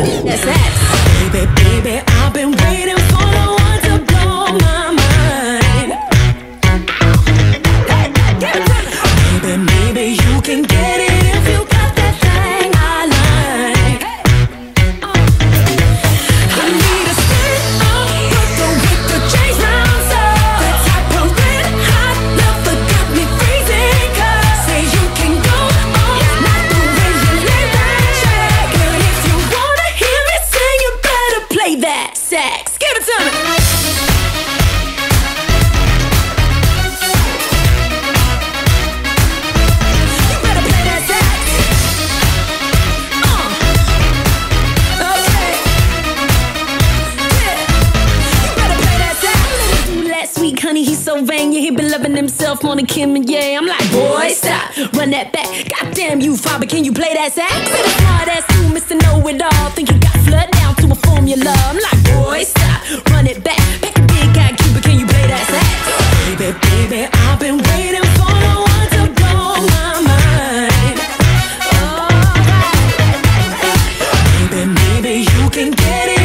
That's that. Baby, baby, I've been waiting for the one to blow my mind. Hey, give it to me. Baby, maybe you can get it if you got that thing I like. I need a spin up with the chase rounds up. The type of red hot love that got me freezing. 'Cause say you can go all night the way you lay that track. But if you wanna hear me sing, you better play that sax. Give it to me. You better play that sax. Okay. Yeah. You better play that sax. Last week, honey, he's so vain. Yeah, he been loving himself more than Kim and Ye. I'm like, boy, stop, run that back. Goddamn you, Faber, can you play that sax? Better smart ass you, Mr. Know-It-All. Think you got flood down to a formula. I'm like, boy, stop, run it back. Back a big guy, Cuba, can you play that sax? Baby, baby, I've been waiting for the one to blow my mind. Alright. Baby, maybe you can get it